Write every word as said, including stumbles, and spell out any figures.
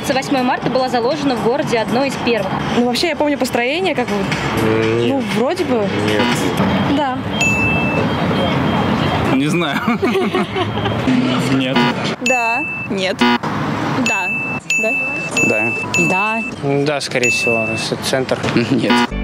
улица восьмое марта была заложена в городе одной из первых? Ну, вообще, я помню построение, как бы. Нет. Ну, вроде бы. Нет. Да. Не знаю. Нет. Да. Нет. Да. Да? Да. Да. Да, скорее всего, центр. Нет.